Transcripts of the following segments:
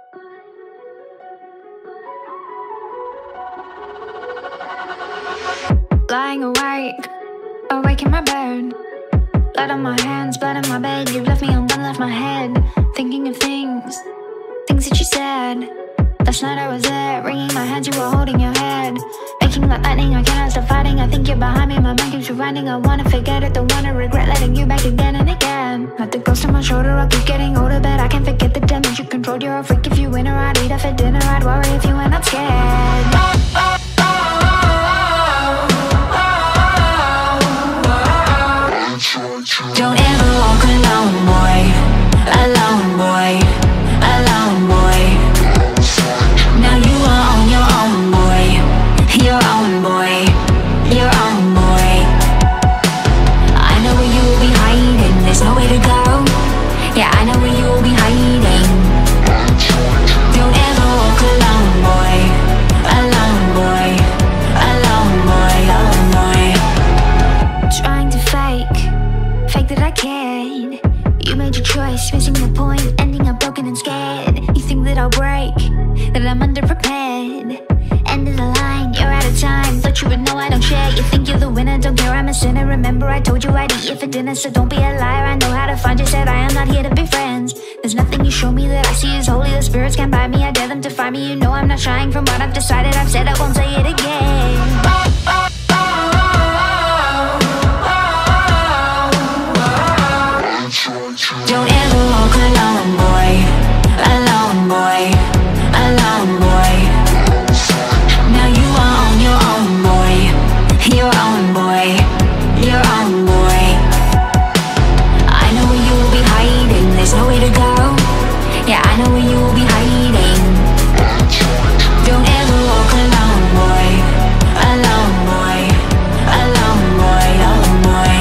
Lying awake in my bed. Blood on my hands, blood on my bed. You left me undone, left my head thinking of things that you said. Last night I was there, wringing my hands, you were holding your head. Making like lightning, I cannot stop fighting. I think you're behind me, my mind keeps rewinding. I wanna forget it, don't wanna regret letting you back again and again. Like the ghost on my shoulder, I'll keep getting older, but I can't forget the damage you controlled. You're a freak if you win or I'd eat up for dinner. I'd worry if you went, I'm scared. Don't ever walk alone, boy. Alone, boy. Alone, boy. Now you are on your own, boy. Your own, boy. Your own, boy. I know where you will be hiding. There's nowhere to go. Yeah, I know where you will be hiding. Don't ever walk alone, boy. Alone, boy. Alone, boy. Alone, boy. Trying to fake that I cared. You made your choice, missing the point, ending up broken and scared. You think that I'll break, that I'm underprepared. End of the line, you're out of time. Thought you would know I don't share. You think you're the winner, don't care, I'm a sinner. Remember I told you I'd eat you for dinner, so don't be a liar. I know how to find you, said I am not here to be friends. There's nothing you show me that I see is holy. The spirits can't buy me, I dare them to find me. You know I'm not shying from what I've decided. I've said I won't say it again. Don't ever walk alone, boy. Alone, boy. Alone, boy. Now you are on your own, boy. Your own, boy. Your own, boy. I know where you will be hiding. There's nowhere to go. Yeah, I know where you will be hiding. Don't ever walk alone, boy. Alone, boy. Alone, boy. Alone, boy.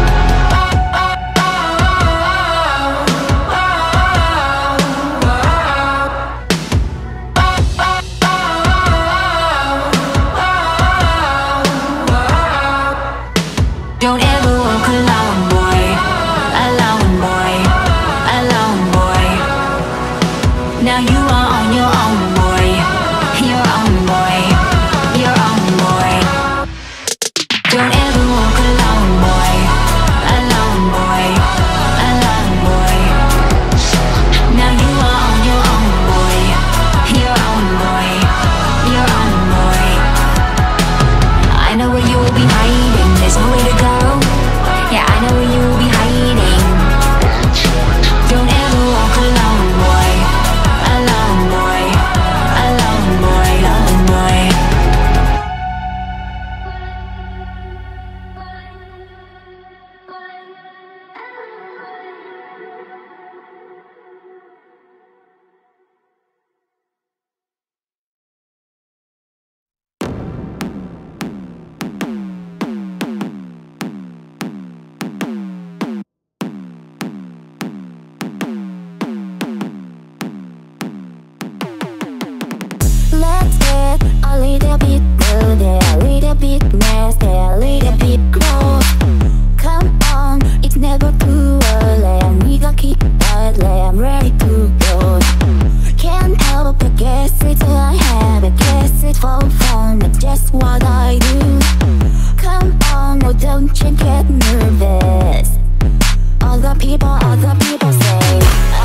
Don't ever walk alone, boy. Alone, boy. Alone, boy. Now you are on your own, boy. Your own, boy. Your own, boy. Don't ever walk alone, boy. Alone, boy. Alone, boy. Now you are on your own, boy. Your own, boy. Your own, boy. I know where you will be hiding. There's nowhere to go. Yeah, I know where you will be hiding. Don't ever walk alone, boy. Alone, boy. Alone, boy. Alone, boy. Let's get a little bit dirty, a little bit nasty, a little bit gross. Come on, it's never too early. 네가 기다려, I'm ready to go. Can't help but guess it's who I have, I guess it's for fun, that's just what I do. Come on, no, don't you get nervous. Other people say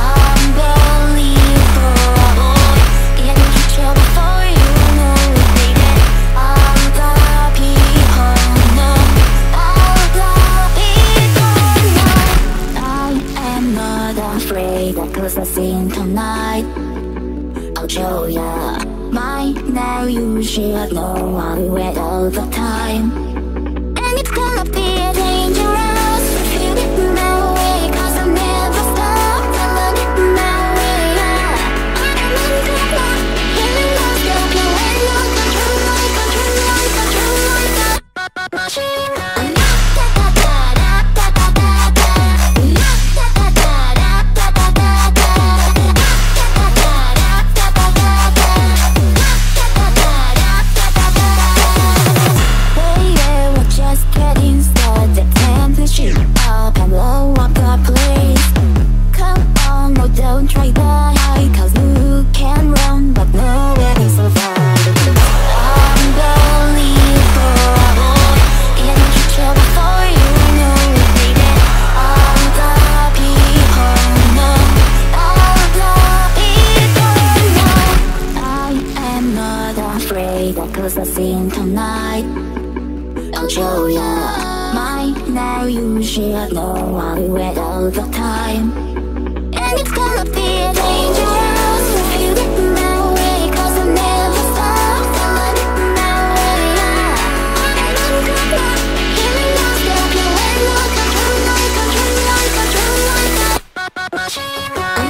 unbelievable. Can you reach out before you know it, baby? All the people know. All the people know. I am not afraid of cause I sing tonight. I'll show ya. By now you should know I'll be wet all the time. And it's gonna be dangerous if you get my way, cause I'll never stop till I get my way, yeah. I'm uncontrollable, feeling lost, don't you let no control, like machine. Baby, length of time. And it's gonna be dangerous if you get in my way, 'cause I never stop till I get in my way. And I'm gonna hear me now, step you in like a drum, like a drum, like a drum, like a machine gun.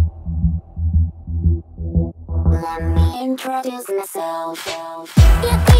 Let me introduce myself.